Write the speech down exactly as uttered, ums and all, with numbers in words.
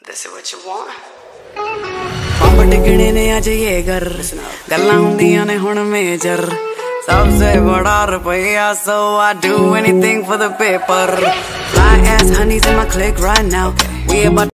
This is what you want. Pump टिकने ने अज ये घर गल्लां हुंदियां ने हुण मेजर सबसे बड़ा रुपया so I do anything for the paper. Fly ass honeys in my clique right now. We about